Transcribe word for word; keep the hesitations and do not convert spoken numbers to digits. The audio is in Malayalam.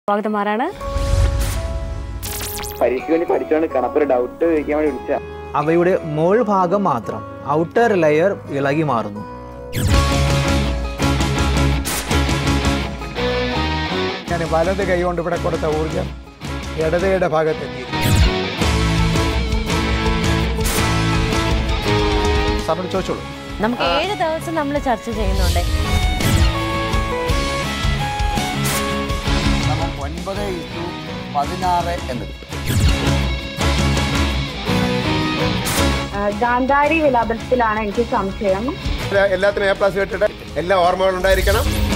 സ്വാഗതമാരാണ്. പരീക്ഷയ്ക്ക് വേണ്ടി പഠിച്ചോണ്ട് കണക്കൊരു ഡൗട്ട് ചോദിക്കാൻ വേണ്ടി വിളിച്ച. അവയുടെ മോൾ ഭാഗം മാത്രം ഔട്ടർ ലെയർ ഇളകി മാറുന്നു. ഞാൻ വലത് കൈ കൊണ്ട് ഇവിടെ കൊടുത്ത ഊർജം ഇടതയുടെ ഭാഗത്തെത്തി. സാറിനോട് ചോദിച്ചോളൂ. നമുക്ക് ഏഴ് ദിവസം നമ്മൾ ചർച്ച ചെയ്യുന്നുണ്ട്. ഒൻപത് ഇൻറ്റു പതിനാറ് എന്ന് ഗാന്ധാരി വിലാപത്തിലാണ് എനിക്ക് സംശയം. എല്ലാത്തിനും എ പ്ലസ് കിട്ടിട്ട് എല്ലാ ഓർമ്മകളും ഉണ്ടായിരിക്കണം.